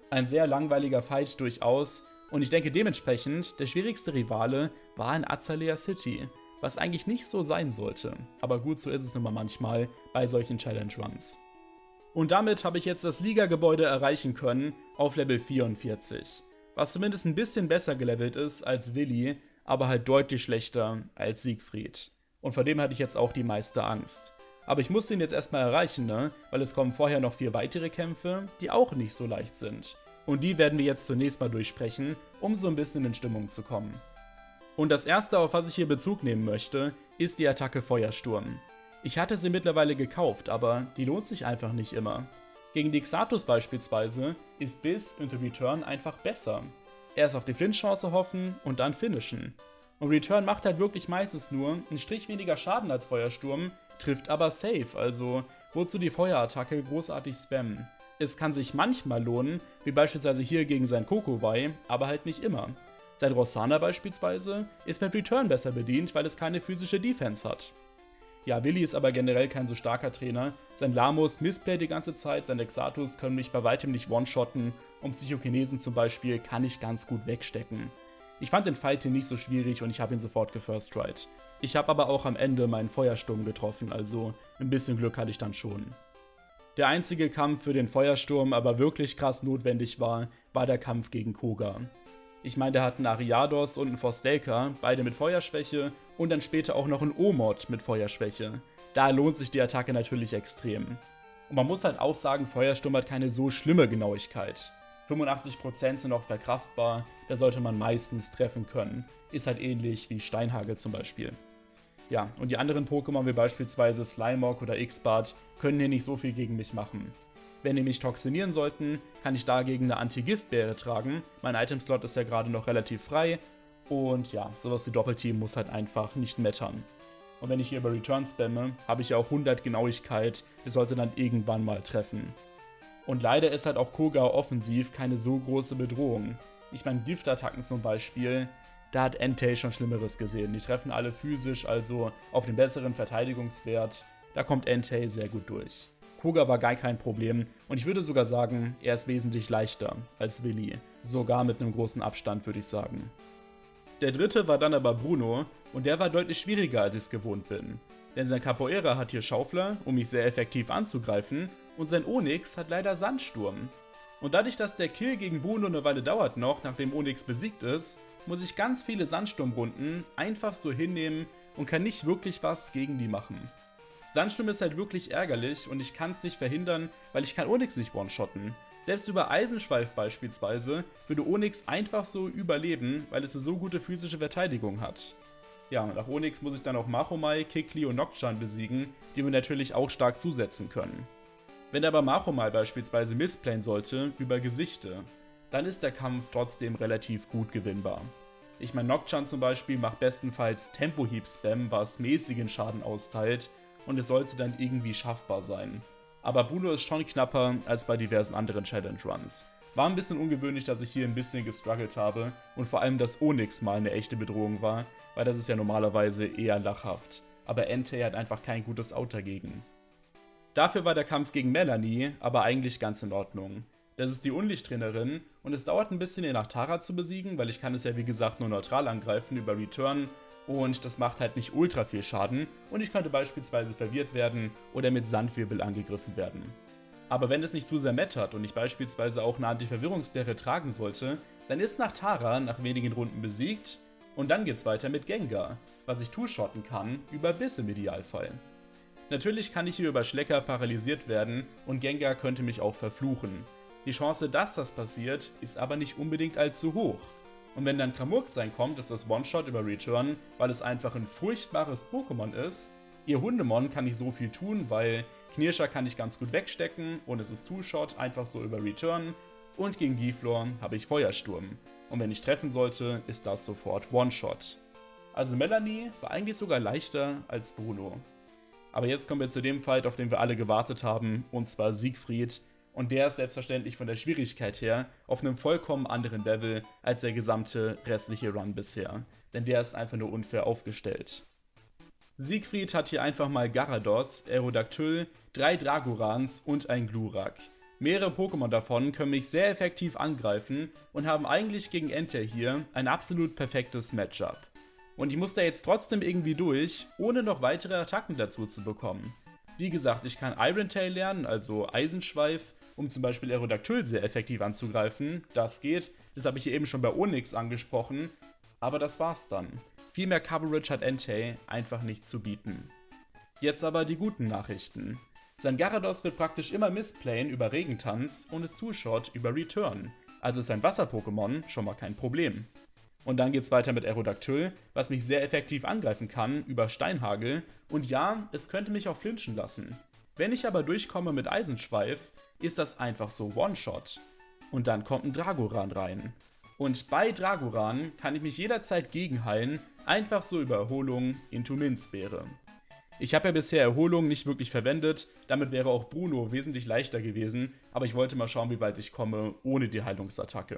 Ein sehr langweiliger Fight durchaus und ich denke dementsprechend, der schwierigste Rivale war in Azalea City, was eigentlich nicht so sein sollte, aber gut, so ist es nun mal manchmal bei solchen Challenge Runs. Und damit habe ich jetzt das Liga-Gebäude erreichen können auf Level 44, was zumindest ein bisschen besser gelevelt ist als Willi, aber halt deutlich schlechter als Siegfried. Und vor dem hatte ich jetzt auch die meiste Angst. Aber ich musste ihn jetzt erstmal erreichen, ne? Weil es kommen vorher noch 4 weitere Kämpfe, die auch nicht so leicht sind. Und die werden wir jetzt zunächst mal durchsprechen, um so ein bisschen in Stimmung zu kommen. Und das erste, auf was ich hier Bezug nehmen möchte, ist die Attacke Feuersturm. Ich hatte sie mittlerweile gekauft, aber die lohnt sich einfach nicht immer. Gegen die Xatus beispielsweise ist Biss und Return einfach besser. Erst auf die Flinch-Chance hoffen und dann finishen. Und Return macht halt wirklich meistens nur einen Strich weniger Schaden als Feuersturm, trifft aber safe, also wozu die Feuerattacke großartig spammen. Es kann sich manchmal lohnen, wie beispielsweise hier gegen sein Kokowai, aber halt nicht immer. Sein Rossana beispielsweise ist mit Return besser bedient, weil es keine physische Defense hat. Ja, Willi ist aber generell kein so starker Trainer. Sein Lamus missplayt die ganze Zeit, seine Xatus können mich bei weitem nicht one-shotten und Psychokinesen zum Beispiel kann ich ganz gut wegstecken. Ich fand den Fight hier nicht so schwierig und ich habe ihn sofort gefirst-tried. Ich habe aber auch am Ende meinen Feuersturm getroffen, also ein bisschen Glück hatte ich dann schon. Der einzige Kampf für den Feuersturm, aber wirklich krass notwendig war der Kampf gegen Koga. Ich meine, der hat einen Ariados und einen Forstelka, beide mit Feuerschwäche und dann später auch noch einen Omod mit Feuerschwäche. Da lohnt sich die Attacke natürlich extrem. Und man muss halt auch sagen, Feuersturm hat keine so schlimme Genauigkeit. 85% sind auch verkraftbar, da sollte man meistens treffen können. Ist halt ähnlich wie Steinhagel zum Beispiel. Ja, und die anderen Pokémon wie beispielsweise Slimeock oder X-Bart können hier nicht so viel gegen mich machen. Wenn die mich toxinieren sollten, kann ich dagegen eine Anti-Giftbeere tragen. Mein Item-Slot ist ja gerade noch relativ frei. Und ja, sowas wie Doppelteam muss halt einfach nicht mattern. Und wenn ich hier über Return spamme, habe ich ja auch 100 Genauigkeit. Das sollte dann irgendwann mal treffen. Und leider ist halt auch Koga offensiv keine so große Bedrohung. Ich meine, Giftattacken zum Beispiel, da hat Entei schon Schlimmeres gesehen. Die treffen alle physisch, also auf den besseren Verteidigungswert. Da kommt Entei sehr gut durch. Koga war gar kein Problem und ich würde sogar sagen, er ist wesentlich leichter als Willi. Sogar mit einem großen Abstand, würde ich sagen. Der dritte war dann aber Bruno und der war deutlich schwieriger, als ich es gewohnt bin. Denn sein Capoeira hat hier Schaufler, um mich sehr effektiv anzugreifen, und sein Onyx hat leider Sandsturm. Und dadurch, dass der Kill gegen Bruno eine Weile dauert noch, nachdem Onyx besiegt ist, muss ich ganz viele Sandsturmrunden einfach so hinnehmen und kann nicht wirklich was gegen die machen. Sandsturm ist halt wirklich ärgerlich und ich kann es nicht verhindern, weil ich kann Onyx nicht one-shotten. Selbst über Eisenschweif beispielsweise würde Onyx einfach so überleben, weil es eine so gute physische Verteidigung hat. Ja, nach Onyx muss ich dann auch Machomai, Kikli und Nocturne besiegen, die mir natürlich auch stark zusetzen können. Wenn aber Machomai beispielsweise missplayen sollte über Gesichte, dann ist der Kampf trotzdem relativ gut gewinnbar. Ich meine, Nocturne zum Beispiel macht bestenfalls Tempo-Heap-Spam, was mäßigen Schaden austeilt, und es sollte dann irgendwie schaffbar sein. Aber Bruno ist schon knapper als bei diversen anderen Challenge Runs. War ein bisschen ungewöhnlich, dass ich hier ein bisschen gestruggelt habe und vor allem, dass Onyx mal eine echte Bedrohung war, weil das ist ja normalerweise eher lachhaft. Aber Entei hat einfach kein gutes Out dagegen. Dafür war der Kampf gegen Melanie aber eigentlich ganz in Ordnung. Das ist die Unlichttrainerin und es dauert ein bisschen, ihr nach Tara zu besiegen, weil ich kann es ja wie gesagt nur neutral angreifen über Return. Und das macht halt nicht ultra viel Schaden und ich könnte beispielsweise verwirrt werden oder mit Sandwirbel angegriffen werden. Aber wenn es nicht zu sehr mattert und ich beispielsweise auch eine Anti-Verwirrungslehre tragen sollte, dann ist nach Tara nach wenigen Runden besiegt und dann geht's weiter mit Gengar, was ich two-shotten kann über Biss im Idealfall. Natürlich kann ich hier über Schlecker paralysiert werden und Gengar könnte mich auch verfluchen. Die Chance, dass das passiert, ist aber nicht unbedingt allzu hoch. Und wenn dann Kramurks reinkommt, ist das One-Shot über Return, weil es einfach ein furchtbares Pokémon ist. Ihr Hundemon kann nicht so viel tun, weil Knirscher kann ich ganz gut wegstecken und es ist Two-Shot, einfach so über Return. Und gegen Giflor habe ich Feuersturm. Und wenn ich treffen sollte, ist das sofort One-Shot. Also Melanie war eigentlich sogar leichter als Bruno. Aber jetzt kommen wir zu dem Fight, auf den wir alle gewartet haben, und zwar Siegfried. Und der ist selbstverständlich von der Schwierigkeit her auf einem vollkommen anderen Level als der gesamte restliche Run bisher. Denn der ist einfach nur unfair aufgestellt. Siegfried hat hier einfach mal Garados, Aerodactyl, 3 Dragorans und ein Glurak. Mehrere Pokémon davon können mich sehr effektiv angreifen und haben eigentlich gegen Entei hier ein absolut perfektes Matchup. Und ich muss da jetzt trotzdem irgendwie durch, ohne noch weitere Attacken dazu zu bekommen. Wie gesagt, ich kann Iron Tail lernen, also Eisenschweif, um zum Beispiel Aerodactyl sehr effektiv anzugreifen. Das geht, das habe ich hier eben schon bei Onix angesprochen, aber das war's dann. Viel mehr Coverage hat Entei einfach nicht zu bieten. Jetzt aber die guten Nachrichten. Sein Gyarados wird praktisch immer missplayen über Regentanz und ist Two-Shot über Return, also ist sein Wasser-Pokémon schon mal kein Problem. Und dann geht's weiter mit Aerodactyl, was mich sehr effektiv angreifen kann über Steinhagel und ja, es könnte mich auch flinchen lassen. Wenn ich aber durchkomme mit Eisenschweif, ist das einfach so One-Shot. Und dann kommt ein Dragoran rein. Und bei Dragoran kann ich mich jederzeit gegenheilen, einfach so über Erholung into Minzbeere. Ich habe ja bisher Erholung nicht wirklich verwendet, damit wäre auch Bruno wesentlich leichter gewesen, aber ich wollte mal schauen, wie weit ich komme ohne die Heilungsattacke.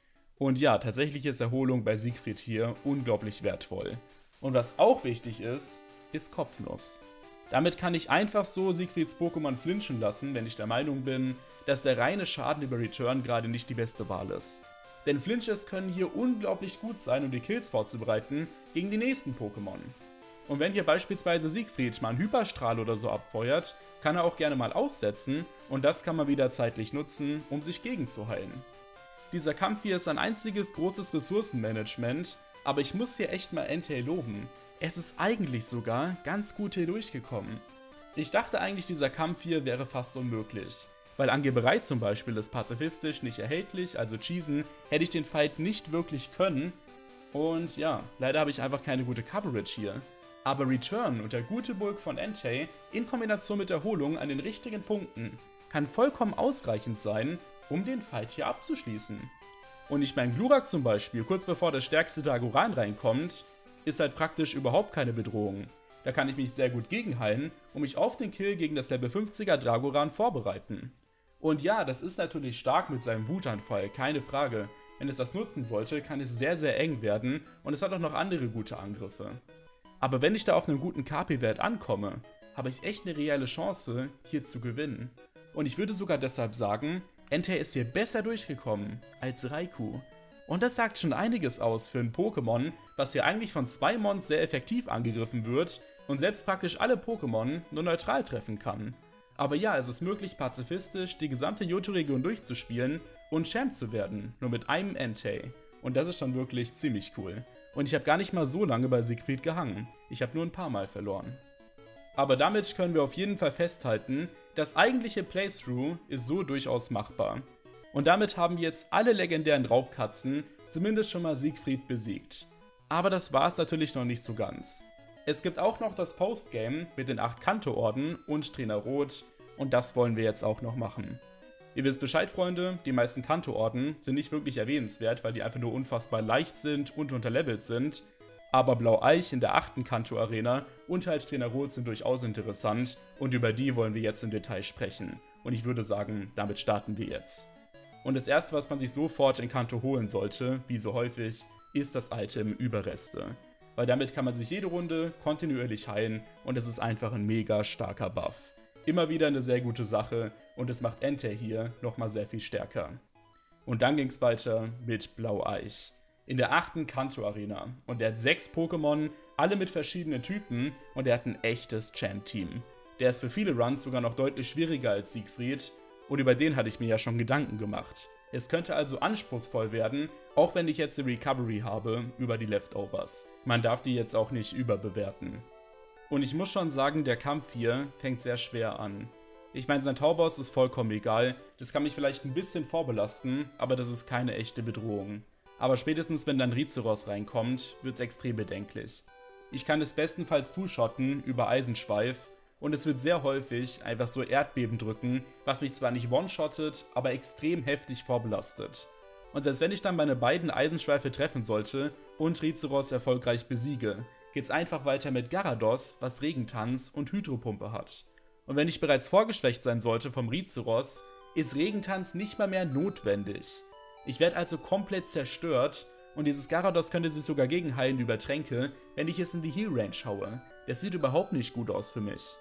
Und ja, tatsächlich ist Erholung bei Siegfried hier unglaublich wertvoll. Und was auch wichtig ist, ist Kopfnuss. Damit kann ich einfach so Siegfrieds Pokémon flinchen lassen, wenn ich der Meinung bin, dass der reine Schaden über Return gerade nicht die beste Wahl ist. Denn Flinches können hier unglaublich gut sein, um die Kills vorzubereiten gegen die nächsten Pokémon. Und wenn hier beispielsweise Siegfried mal einen Hyperstrahl oder so abfeuert, kann er auch gerne mal aussetzen und das kann man wieder zeitlich nutzen, um sich gegenzuheilen. Dieser Kampf hier ist ein einziges großes Ressourcenmanagement, aber ich muss hier echt mal Entei loben. Es ist eigentlich sogar ganz gut hier durchgekommen. Ich dachte eigentlich, dieser Kampf hier wäre fast unmöglich, weil Angeberei zum Beispiel ist pazifistisch nicht erhältlich, also Cheesen hätte ich den Fight nicht wirklich können und ja, leider habe ich einfach keine gute Coverage hier. Aber Return und der gute Bulk von Entei in Kombination mit Erholung an den richtigen Punkten kann vollkommen ausreichend sein, um den Fight hier abzuschließen. Und ich meine, Glurak zum Beispiel, kurz bevor das stärkste Dragoran reinkommt, ist halt praktisch überhaupt keine Bedrohung. Da kann ich mich sehr gut gegenheilen und mich auf den Kill gegen das Level 50er Dragoran vorbereiten. Und ja, das ist natürlich stark mit seinem Wutanfall, keine Frage. Wenn es das nutzen sollte, kann es sehr, sehr eng werden und es hat auch noch andere gute Angriffe. Aber wenn ich da auf einen guten KP-Wert ankomme, habe ich echt eine reelle Chance, hier zu gewinnen. Und ich würde sogar deshalb sagen, Entei ist hier besser durchgekommen als Raikou. Und das sagt schon einiges aus für ein Pokémon, was hier eigentlich von 2 Mons sehr effektiv angegriffen wird und selbst praktisch alle Pokémon nur neutral treffen kann. Aber ja, es ist möglich, pazifistisch die gesamte Johto-Region durchzuspielen und Champ zu werden, nur mit einem Entei. Und das ist schon wirklich ziemlich cool. Und ich habe gar nicht mal so lange bei Siegfried gehangen. Ich habe nur ein paar Mal verloren. Aber damit können wir auf jeden Fall festhalten, das eigentliche Playthrough ist so durchaus machbar. Und damit haben wir jetzt alle legendären Raubkatzen zumindest schon mal Siegfried besiegt. Aber das war es natürlich noch nicht so ganz. Es gibt auch noch das Postgame mit den 8 Kanto-Orden und Trainer Rot und das wollen wir jetzt auch noch machen. Ihr wisst Bescheid, Freunde, die meisten Kanto-Orden sind nicht wirklich erwähnenswert, weil die einfach nur unfassbar leicht sind und unterlevelt sind. Aber Blau-Eich in der 8. Kanto-Arena und halt Trainer Rot sind durchaus interessant und über die wollen wir jetzt im Detail sprechen. Und ich würde sagen, damit starten wir jetzt. Und das erste, was man sich sofort in Kanto holen sollte, wie so häufig, ist das Item Überreste. Weil damit kann man sich jede Runde kontinuierlich heilen und es ist einfach ein mega starker Buff. Immer wieder eine sehr gute Sache und es macht Entei hier nochmal sehr viel stärker. Und dann ging es weiter mit Blau-Eich. In der 8. Kanto-Arena. Und er hat 6 Pokémon, alle mit verschiedenen Typen und er hat ein echtes Champ-Team. Der ist für viele Runs sogar noch deutlich schwieriger als Siegfried und über den hatte ich mir ja schon Gedanken gemacht. Es könnte also anspruchsvoll werden, auch wenn ich jetzt die Recovery habe über die Leftovers. Man darf die jetzt auch nicht überbewerten. Und ich muss schon sagen, der Kampf hier fängt sehr schwer an. Ich meine, sein Tauboss ist vollkommen egal, das kann mich vielleicht ein bisschen vorbelasten, aber das ist keine echte Bedrohung. Aber spätestens wenn dann Rizeros reinkommt, wird es extrem bedenklich. Ich kann es bestenfalls zuschotten über Eisenschweif und es wird sehr häufig einfach so Erdbeben drücken, was mich zwar nicht one-shottet, aber extrem heftig vorbelastet. Und selbst wenn ich dann meine beiden Eisenschweife treffen sollte und Rizeros erfolgreich besiege, geht's einfach weiter mit Gyarados, was Regentanz und Hydropumpe hat. Und wenn ich bereits vorgeschwächt sein sollte vom Rizeros, ist Regentanz nicht mal mehr notwendig. Ich werde also komplett zerstört und dieses Gyarados könnte sich sogar gegenheilen über Tränke, wenn ich es in die Heal Range haue. Das sieht überhaupt nicht gut aus für mich.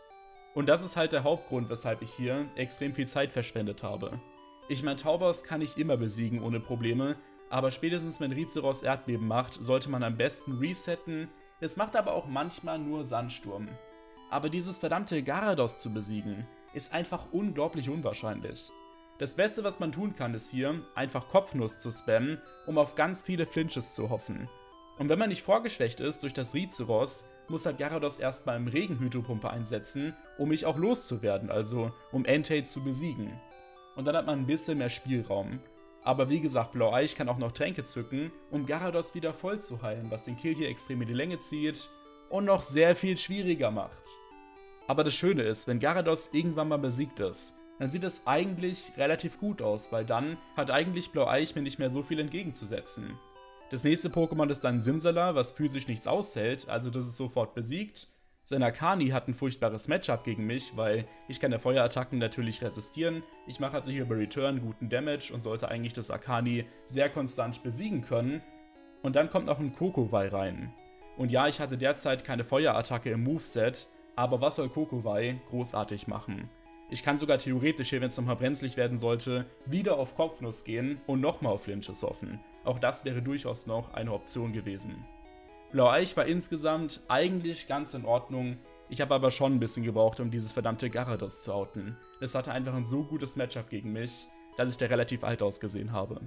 Und das ist halt der Hauptgrund, weshalb ich hier extrem viel Zeit verschwendet habe. Ich meine, Taubos kann ich immer besiegen ohne Probleme, aber spätestens wenn Rizeros Erdbeben macht, sollte man am besten resetten. Es macht aber auch manchmal nur Sandsturm. Aber dieses verdammte Garados zu besiegen, ist einfach unglaublich unwahrscheinlich. Das Beste, was man tun kann, ist hier, einfach Kopfnuss zu spammen, um auf ganz viele Flinches zu hoffen. Und wenn man nicht vorgeschwächt ist durch das Rizeros, muss halt Garados erstmal im Regenhydropumpe einsetzen, um mich auch loszuwerden, also um Entei zu besiegen. Und dann hat man ein bisschen mehr Spielraum. Aber wie gesagt, Blau-Eich kann auch noch Tränke zücken, um Garados wieder voll zu heilen, was den Kill hier extrem in die Länge zieht und noch sehr viel schwieriger macht. Aber das Schöne ist, wenn Garados irgendwann mal besiegt ist, dann sieht es eigentlich relativ gut aus, weil dann hat eigentlich Blau-Eich mir nicht mehr so viel entgegenzusetzen. Das nächste Pokémon ist dann Simsala, was physisch nichts aushält, also das ist sofort besiegt. Sein Akani hat ein furchtbares Matchup gegen mich, weil ich kann der Feuerattacken natürlich resistieren. Ich mache also hier bei Return guten Damage und sollte eigentlich das Akani sehr konstant besiegen können. Und dann kommt noch ein Kokowai rein. Und ja, ich hatte derzeit keine Feuerattacke im Moveset, aber was soll Kokowai großartig machen? Ich kann sogar theoretisch hier, wenn es nochmal brenzlig werden sollte, wieder auf Kopfnuss gehen und nochmal auf Flinches hoffen. Auch das wäre durchaus noch eine Option gewesen. Blau-Eich war insgesamt eigentlich ganz in Ordnung, ich habe aber schon ein bisschen gebraucht, um dieses verdammte Garados zu outen. Es hatte einfach ein so gutes Matchup gegen mich, dass ich da relativ alt ausgesehen habe.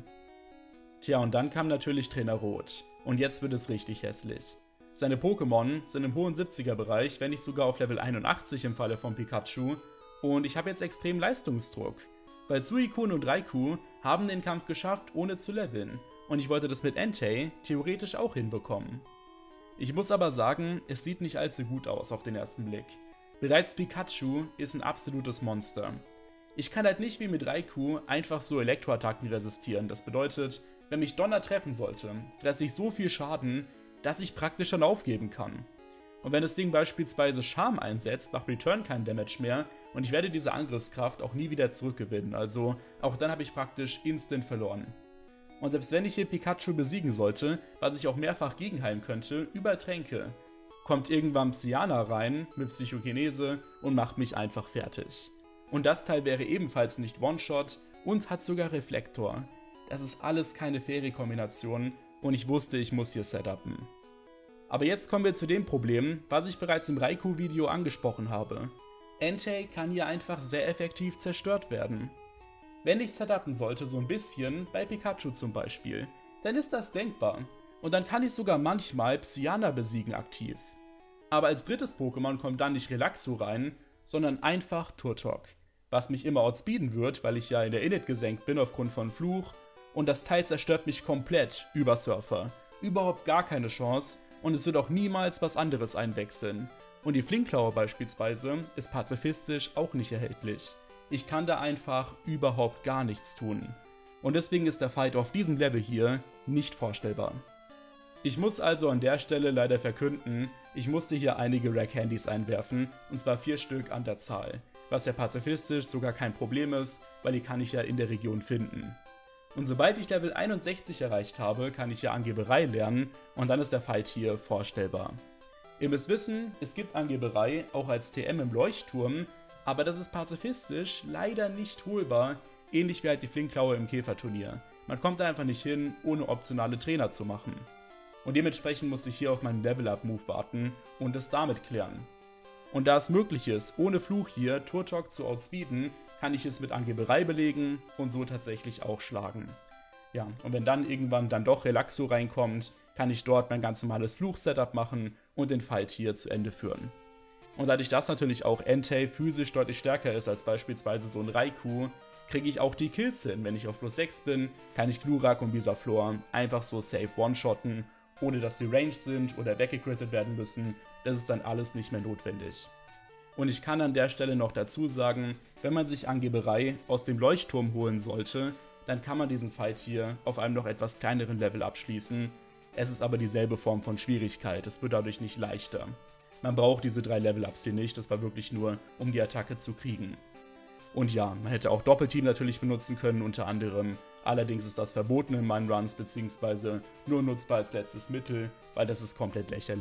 Tja, und dann kam natürlich Trainer Rot. Und jetzt wird es richtig hässlich. Seine Pokémon sind im hohen 70er Bereich, wenn nicht sogar auf Level 81 im Falle von Pikachu. Und ich habe jetzt extrem Leistungsdruck. Weil Suicune und Raikou haben den Kampf geschafft, ohne zu leveln. Und ich wollte das mit Entei theoretisch auch hinbekommen. Ich muss aber sagen, es sieht nicht allzu gut aus auf den ersten Blick. Bereits Pikachu ist ein absolutes Monster. Ich kann halt nicht wie mit Raikou einfach so Elektroattacken resistieren. Das bedeutet, wenn mich Donner treffen sollte, fresse ich so viel Schaden, dass ich praktisch schon aufgeben kann. Und wenn das Ding beispielsweise Charme einsetzt, macht Return kein Damage mehr und ich werde diese Angriffskraft auch nie wieder zurückgewinnen. Also auch dann habe ich praktisch instant verloren. Und selbst wenn ich hier Pikachu besiegen sollte, was ich auch mehrfach gegenheilen könnte, über Tränke, kommt irgendwann Psyana rein mit Psychokinese und macht mich einfach fertig. Und das Teil wäre ebenfalls nicht One-Shot und hat sogar Reflektor. Das ist alles keine faire Kombination und ich wusste, ich muss hier setupen. Aber jetzt kommen wir zu dem Problem, was ich bereits im Raikou-Video angesprochen habe. Entei kann hier einfach sehr effektiv zerstört werden. Wenn ich setupen sollte, so ein bisschen, bei Pikachu zum Beispiel, dann ist das denkbar. Und dann kann ich sogar manchmal Psyana besiegen aktiv. Aber als drittes Pokémon kommt dann nicht Relaxo rein, sondern einfach Turtok. Was mich immer outspeeden wird, weil ich ja in der Init gesenkt bin aufgrund von Fluch. Und das Teil zerstört mich komplett über Surfer. Überhaupt gar keine Chance und es wird auch niemals was anderes einwechseln. Und die Flinkklaue beispielsweise ist pazifistisch auch nicht erhältlich. Ich kann da einfach überhaupt gar nichts tun. Und deswegen ist der Fight auf diesem Level hier nicht vorstellbar. Ich muss also an der Stelle leider verkünden, ich musste hier einige Rare Candies einwerfen, und zwar 4 Stück an der Zahl. Was ja pazifistisch sogar kein Problem ist, weil die kann ich ja in der Region finden. Und sobald ich Level 61 erreicht habe, kann ich ja Angeberei lernen und dann ist der Fight hier vorstellbar. Ihr müsst wissen, es gibt Angeberei auch als TM im Leuchtturm, aber das ist pazifistisch leider nicht holbar, ähnlich wie halt die Flinkklaue im Käferturnier. Man kommt da einfach nicht hin, ohne optionale Trainer zu machen. Und dementsprechend muss ich hier auf meinen Level-Up-Move warten und es damit klären. Und da es möglich ist, ohne Fluch hier Turtok zu outspeeden, kann ich es mit Angeberei belegen und so tatsächlich auch schlagen. Ja, und wenn dann irgendwann dann doch Relaxo reinkommt, kann ich dort mein ganz normales Fluch-Setup machen und den Fight hier zu Ende führen. Und dadurch, dass natürlich auch Entei physisch deutlich stärker ist als beispielsweise so ein Raikou, kriege ich auch die Kills hin. Wenn ich auf plus 6 bin, kann ich Glurak und Bisaflor einfach so safe one-shotten, ohne dass die Range sind oder weggecrittet werden müssen. Das ist dann alles nicht mehr notwendig. Und ich kann an der Stelle noch dazu sagen, wenn man sich Angeberei aus dem Leuchtturm holen sollte, dann kann man diesen Fight hier auf einem noch etwas kleineren Level abschließen. Es ist aber dieselbe Form von Schwierigkeit, es wird dadurch nicht leichter. Man braucht diese 3 Level-Ups hier nicht, das war wirklich nur, um die Attacke zu kriegen. Und ja, man hätte auch Doppelteam natürlich benutzen können, unter anderem. Allerdings ist das verboten in meinen Runs, beziehungsweise nur nutzbar als letztes Mittel, weil das ist komplett lächerlich.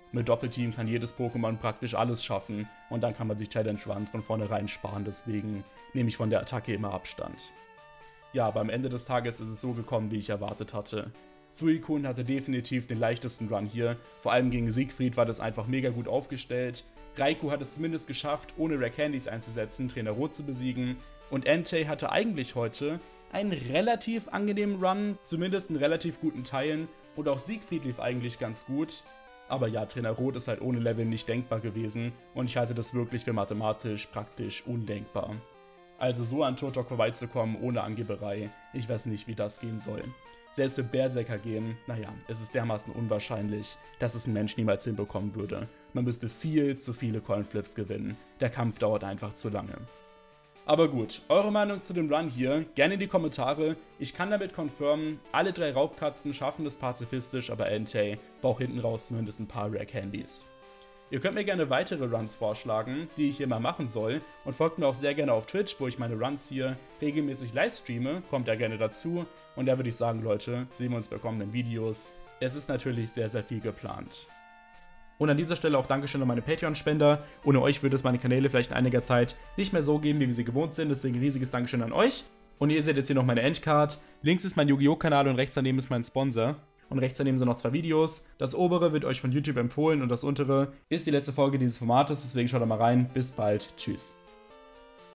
Mit Doppelteam kann jedes Pokémon praktisch alles schaffen und dann kann man sich Challenge Runs von vornherein sparen, deswegen nehme ich von der Attacke immer Abstand. Ja, aber am Ende des Tages ist es so gekommen, wie ich erwartet hatte. Suicune hatte definitiv den leichtesten Run hier, vor allem gegen Siegfried war das einfach mega gut aufgestellt. Raikou hat es zumindest geschafft, ohne Rare Candies einzusetzen, Trainer Rot zu besiegen. Und Entei hatte eigentlich heute einen relativ angenehmen Run, zumindest in relativ guten Teilen. Und auch Siegfried lief eigentlich ganz gut. Aber ja, Trainer Rot ist halt ohne Level nicht denkbar gewesen. Und ich halte das wirklich für mathematisch praktisch undenkbar. Also so an Turtok vorbeizukommen ohne Angeberei, ich weiß nicht, wie das gehen soll. Selbst für Berserker gehen, naja, es ist dermaßen unwahrscheinlich, dass es ein Mensch niemals hinbekommen würde. Man müsste viel zu viele Coinflips gewinnen. Der Kampf dauert einfach zu lange. Aber gut, eure Meinung zu dem Run hier, gerne in die Kommentare. Ich kann damit confirmen, alle 3 Raubkatzen schaffen das pazifistisch, aber Entei braucht hinten raus zumindest ein paar Rare Candies. Ihr könnt mir gerne weitere Runs vorschlagen, die ich hier mal machen soll, und folgt mir auch sehr gerne auf Twitch, wo ich meine Runs hier regelmäßig livestreame, kommt ja gerne dazu. Und da würde ich sagen, Leute, sehen wir uns bei kommenden Videos. Es ist natürlich sehr, sehr viel geplant. Und an dieser Stelle auch Dankeschön an meine Patreon-Spender. Ohne euch würde es meine Kanäle vielleicht in einiger Zeit nicht mehr so geben, wie wir sie gewohnt sind, deswegen riesiges Dankeschön an euch. Und ihr seht jetzt hier noch meine Endcard. Links ist mein Yu-Gi-Oh! Kanal und rechts daneben ist mein Sponsor. Und rechts daneben sind noch 2 Videos. Das obere wird euch von YouTube empfohlen und das untere ist die letzte Folge dieses Formates, deswegen schaut da mal rein. Bis bald. Tschüss.